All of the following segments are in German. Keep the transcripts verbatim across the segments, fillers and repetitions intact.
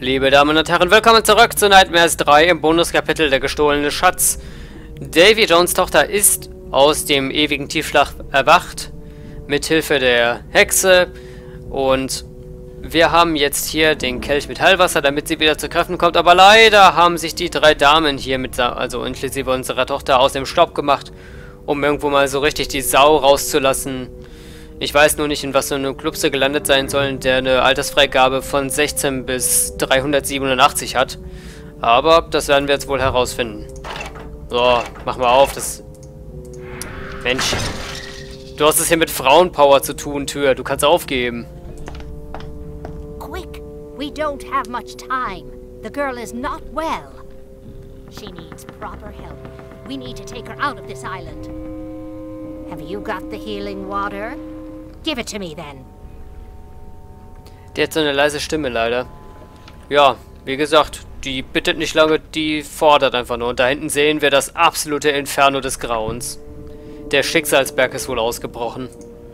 Liebe Damen und Herren, willkommen zurück zu Nightmares drei im Bonuskapitel Der gestohlene Schatz. Davy Jones' Tochter ist aus dem ewigen Tiefschlaf erwacht, mithilfe der Hexe, und wir haben jetzt hier den Kelch mit Heilwasser, damit sie wieder zu Kräften kommt, aber leider haben sich die drei Damen hier, mit, also inklusive unserer Tochter, aus dem Staub gemacht, um irgendwo mal so richtig die Sau rauszulassen. Ich weiß nur nicht, in was so eine Club sie gelandet sein sollen, der eine Altersfreigabe von sechzehn bis dreihundertsiebenundachtzig hat. Aber das werden wir jetzt wohl herausfinden. So, mach mal auf, das... Mensch. Du hast es hier mit Frauenpower zu tun, Tür. Du kannst aufgeben. Quick! We don't have much time. The girl is not well. She needs proper help. We need to take her out of this island. Have you got the healing water? Give it to me then. Die hat so eine leise Stimme leider. Ja, wie gesagt, die bittet nicht lange, die fordert einfach nur. Und da hinten sehen wir das absolute Inferno des Grauens. Der Schicksalsberg ist wohl ausgebrochen.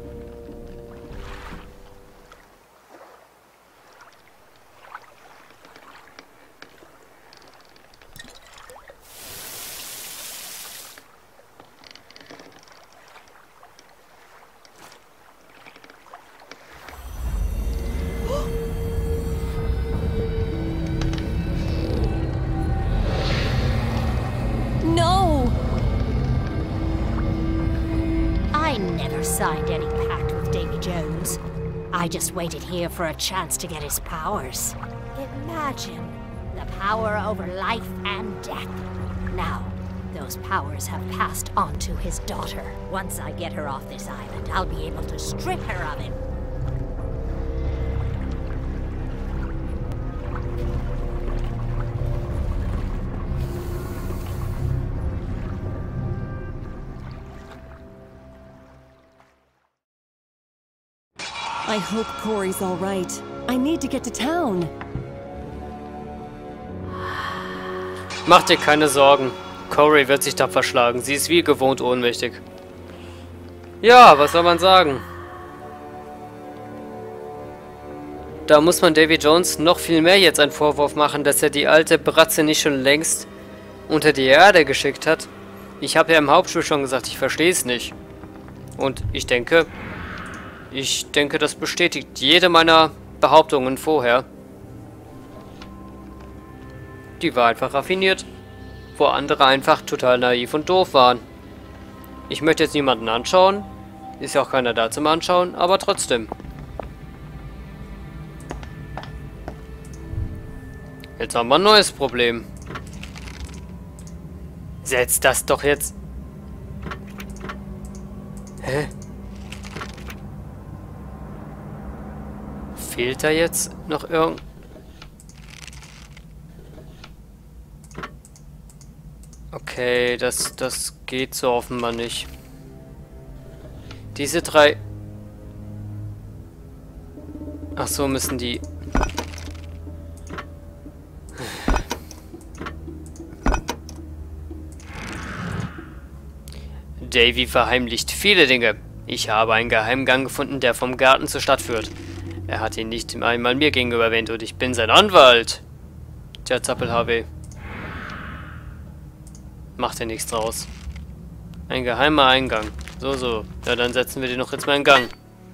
Signed any pact with Davy Jones. I just waited here for a chance to get his powers. Imagine the power over life and death. Now, those powers have passed on to his daughter. Once I get her off this island, I'll be able to strip her of him. I hope Corey's all right. I need to get to town. Mach dir keine Sorgen. Corey wird sich tapfer schlagen. Sie ist wie gewohnt ohnmächtig. Ja, was soll man sagen? Da muss man Davy Jones noch viel mehr jetzt einen Vorwurf machen, dass er die alte Bratze nicht schon längst unter die Erde geschickt hat. Ich habe ja im Hauptspiel schon gesagt, ich verstehe es nicht. Und ich denke... Ich denke, das bestätigt jede meiner Behauptungen vorher. Die war einfach raffiniert, wo andere einfach total naiv und doof waren. Ich möchte jetzt niemanden anschauen, ist ja auch keiner da zum Anschauen, aber trotzdem. Jetzt haben wir ein neues Problem. Setz das doch jetzt... Hä? Fehlt da jetzt noch irgend... Okay, das, das geht so offenbar nicht. Diese drei... Ach so, müssen die... Davy verheimlicht viele Dinge. Ich habe einen Geheimgang gefunden, der vom Garten zur Stadt führt. Er hat ihn nicht einmal mir gegenüber erwähnt und ich bin sein Anwalt. Tja, Zappel-H W. Macht ja nichts draus. Ein geheimer Eingang. So, so. Ja, dann setzen wir den noch jetzt mal in Gang.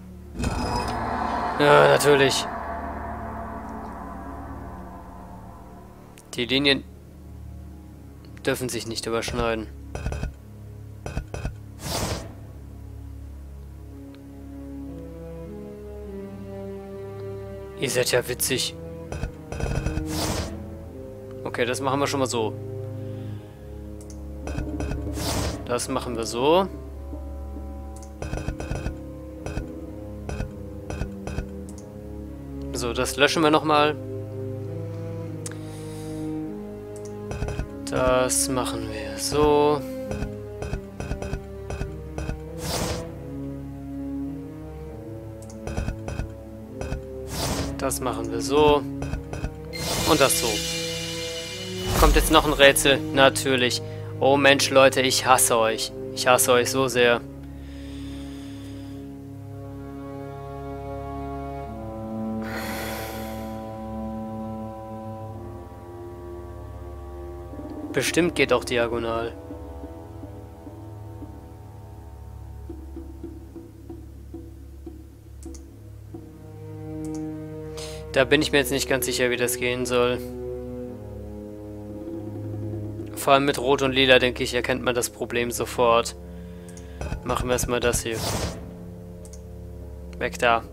Ja, natürlich. Die Linien dürfen sich nicht überschneiden. Ihr seid ja witzig. Okay, das machen wir schon mal so. Das machen wir so. So, das löschen wir nochmal. Das machen wir so. Das machen wir so. Und das so. Kommt jetzt noch ein Rätsel? Natürlich. Oh Mensch, Leute, ich hasse euch. Ich hasse euch so sehr. Bestimmt geht auch diagonal. Da bin ich mir jetzt nicht ganz sicher, wie das gehen soll. Vor allem mit Rot und Lila, denke ich, erkennt man das Problem sofort. Machen wir erstmal das hier. Weg da.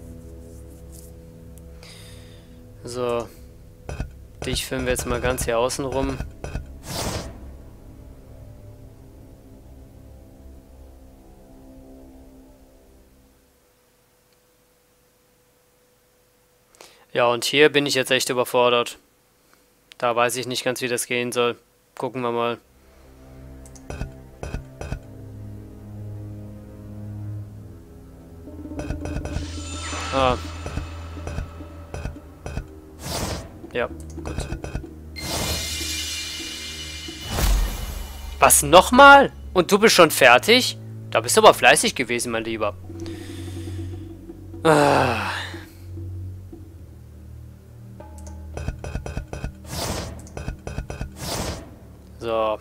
So. Dich filmen wir jetzt mal ganz hier außen rum. Ja, und hier bin ich jetzt echt überfordert. Da weiß ich nicht ganz, wie das gehen soll. Gucken wir mal. Ah. Ja, gut. Was, nochmal? Und du bist schon fertig? Da bist du aber fleißig gewesen, mein Lieber. Ah. So.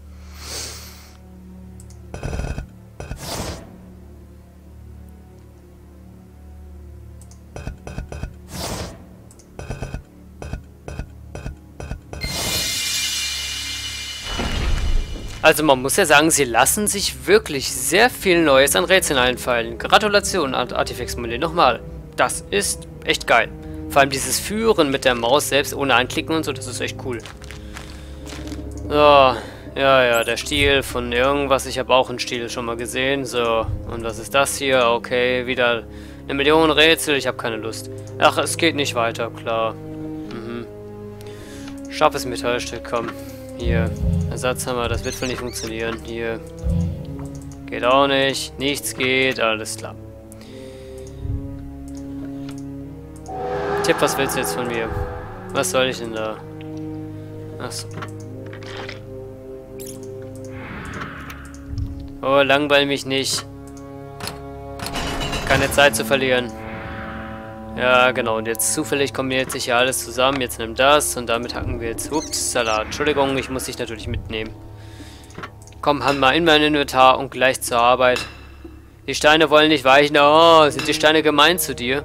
Also man muss ja sagen, sie lassen sich wirklich sehr viel Neues an Rätseln einfallen. Gratulation an Artifex Mule nochmal. Das ist echt geil. Vor allem dieses Führen mit der Maus selbst ohne Anklicken und so, das ist echt cool. So, ja, ja, der Stiel von irgendwas. Ich habe auch einen Stiel schon mal gesehen. So, und was ist das hier? Okay, wieder eine Million Rätsel. Ich habe keine Lust. Ach, es geht nicht weiter, klar. Mhm. Scharfes Metallstück, komm. Hier, Ersatzhammer, das wird wohl nicht funktionieren. Hier. Geht auch nicht. Nichts geht, alles klar. Tipp, was willst du jetzt von mir? Was soll ich denn da? Achso. Oh, langweil mich nicht. Keine Zeit zu verlieren. Ja, genau. Und jetzt zufällig kombiniert sich ja alles zusammen. Jetzt nimm das und damit hacken wir jetzt... Ups, Salat. Entschuldigung, ich muss dich natürlich mitnehmen. Komm, hand mal in mein Inventar und gleich zur Arbeit. Die Steine wollen nicht weichen. Oh, sind die Steine gemein zu dir?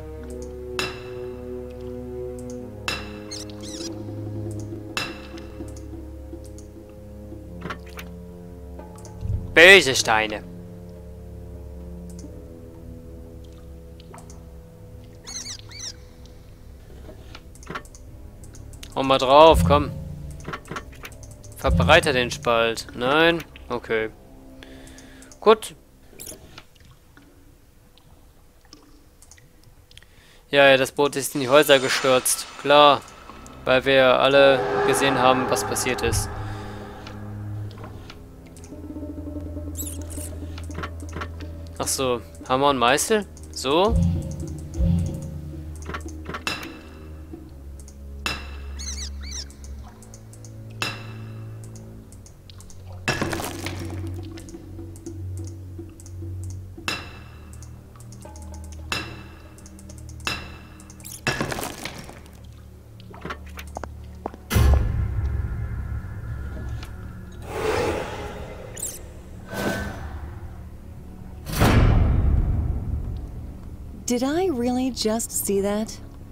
Böse Steine. Hau mal drauf, komm. Verbreite den Spalt. Nein? Okay. Gut. Ja, ja, das Boot ist in die Häuser gestürzt. Klar. Weil wir alle gesehen haben, was passiert ist. Ach so, Hammer und Meißel? So? Did I really just see that?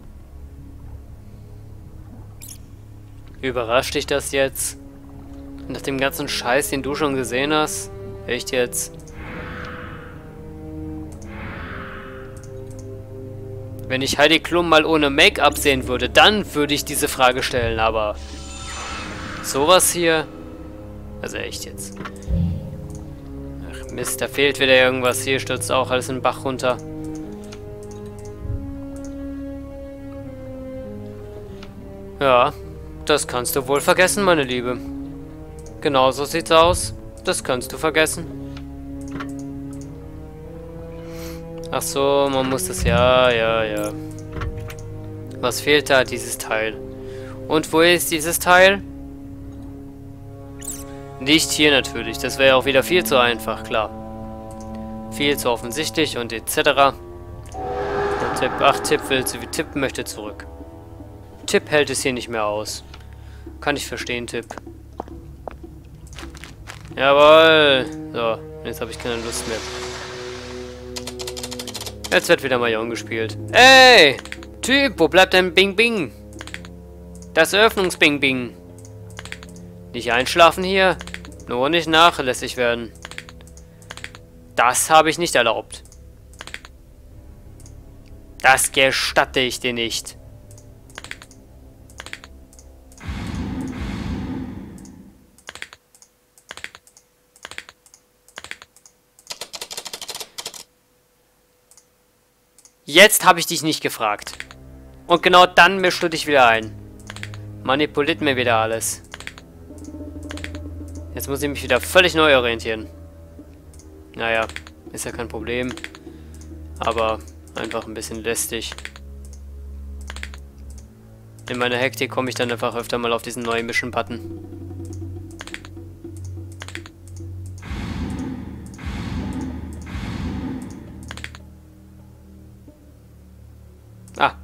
Überrascht dich das jetzt? Nach dem ganzen Scheiß, den du schon gesehen hast? Echt jetzt? Wenn ich Heidi Klum mal ohne Make-up sehen würde, dann würde ich diese Frage stellen, aber... Sowas hier? Also echt jetzt. Ach Mist, da fehlt wieder irgendwas. Hier stürzt auch alles in den Bach runter. Ja, das kannst du wohl vergessen, meine Liebe. Genau so sieht's aus. Das kannst du vergessen. Ach so, man muss das... Ja, ja, ja. Was fehlt da? Dieses Teil. Und wo ist dieses Teil? Nicht hier natürlich. Das wäre auch wieder viel zu einfach, klar. Viel zu offensichtlich und et cetera. Und Tipp, ach, Tipp will, Tipp möchte zurück. Tipp hält es hier nicht mehr aus. Kann ich verstehen, Tipp. Jawohl. So, jetzt habe ich keine Lust mehr. Jetzt wird wieder Mahjong gespielt. Ey! Typ, wo bleibt denn Bing Bing? Das Eröffnungs-Bing Bing. Nicht einschlafen hier. Nur nicht nachlässig werden. Das habe ich nicht erlaubt. Das gestatte ich dir nicht. Jetzt habe ich dich nicht gefragt. Und genau dann mischst du dich wieder ein. Manipuliert mir wieder alles. Jetzt muss ich mich wieder völlig neu orientieren. Naja, ist ja kein Problem. Aber einfach ein bisschen lästig. In meiner Hektik komme ich dann einfach öfter mal auf diesen neuen Mission-Button. Ah.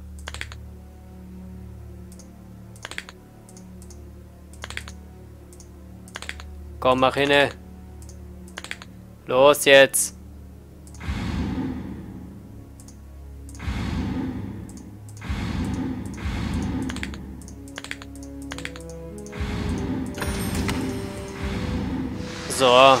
Komm, mach hinne. Los jetzt. So.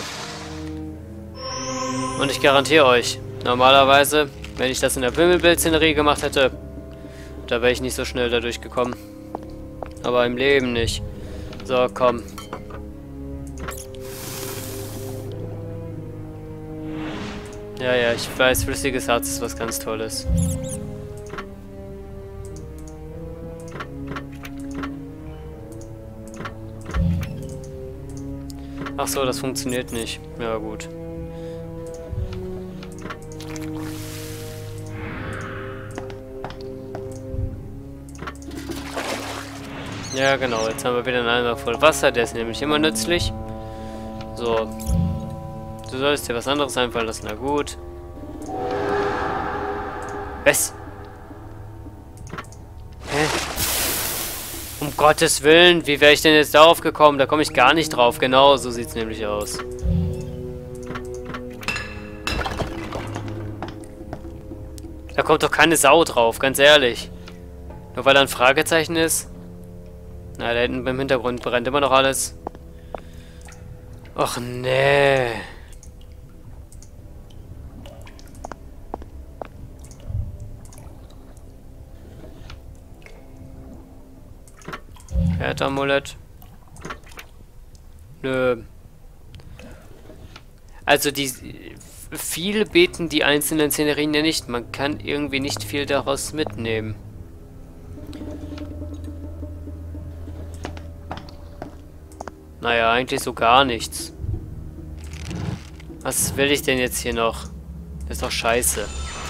Und ich garantiere euch, normalerweise, wenn ich das in der Wimmelbild-Szenerie gemacht hätte, da wäre ich nicht so schnell da durchgekommen. Aber im Leben nicht. So, komm. Ja, ja, ich weiß, flüssiges Harz ist was ganz Tolles. Ach so, das funktioniert nicht. Ja, gut. Ja, genau. Jetzt haben wir wieder einen Eimer voll Wasser. Der ist nämlich immer nützlich. So. Du sollst dir was anderes einfallen lassen. Na gut. Was? Hä? Um Gottes Willen. Wie wäre ich denn jetzt darauf gekommen? Da komme ich gar nicht drauf. Genau, so sieht es nämlich aus. Da kommt doch keine Sau drauf. Ganz ehrlich. Nur weil da ein Fragezeichen ist. Na, da hinten beim Hintergrund brennt immer noch alles. Och, nee. Erdamulett. Nö. Also die... Viele beten die einzelnen Szenerien ja nicht. Man kann irgendwie nicht viel daraus mitnehmen. Naja, eigentlich so gar nichts. Was will ich denn jetzt hier noch? Das ist doch scheiße.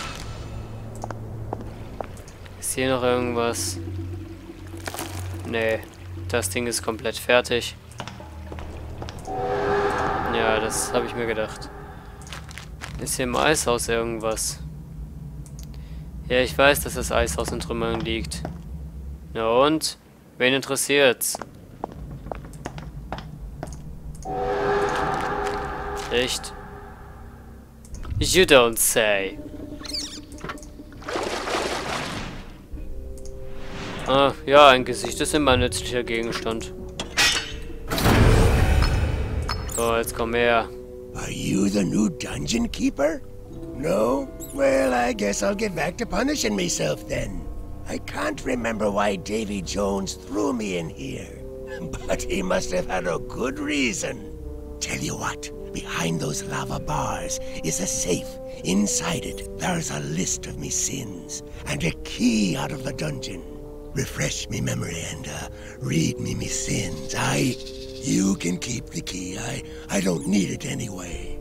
Ist hier noch irgendwas? Nee, das Ding ist komplett fertig. Ja, das habe ich mir gedacht. Ist hier im Eishaus irgendwas? Ja, ich weiß, dass das Eishaus in Trümmern liegt. Na und? Wen interessiert's? Echt? You don't say. Ah, ja, ein Gesicht ist immer ein nützlicher Gegenstand. So, jetzt komm her. Are you the new dungeon keeper? No? Well, I guess I'll get back to punishing myself then. I can't remember why Davy Jones threw me in here. But he must have had a good reason. Tell you what, behind those lava bars is a safe. Inside it, there's a list of me sins, and a key out of the dungeon. Refresh me memory and uh, read me me sins. I... You can keep the key. I... I don't need it anyway.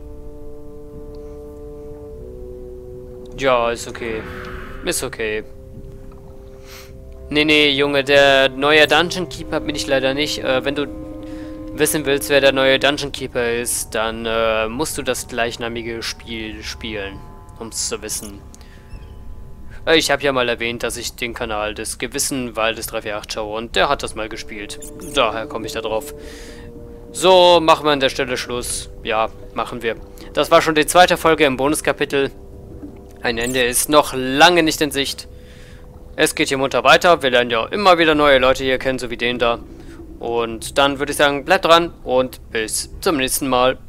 Ja, ist okay. Ist okay. Nee, nee, Junge, der neue Dungeon Keeper bin ich leider nicht. Äh, wenn du wissen willst, wer der neue Dungeon Keeper ist, dann äh, musst du das gleichnamige Spiel spielen, um es zu wissen. Äh, ich habe ja mal erwähnt, dass ich den Kanal des gewissen Waldes drei vier acht schaue und der hat das mal gespielt. Daher komme ich da drauf. So, machen wir an der Stelle Schluss. Ja, machen wir. Das war schon die zweite Folge im Bonuskapitel. Ein Ende ist noch lange nicht in Sicht. Es geht hier munter weiter. Wir lernen ja immer wieder neue Leute hier kennen, so wie den da. Und dann würde ich sagen, bleibt dran und bis zum nächsten Mal.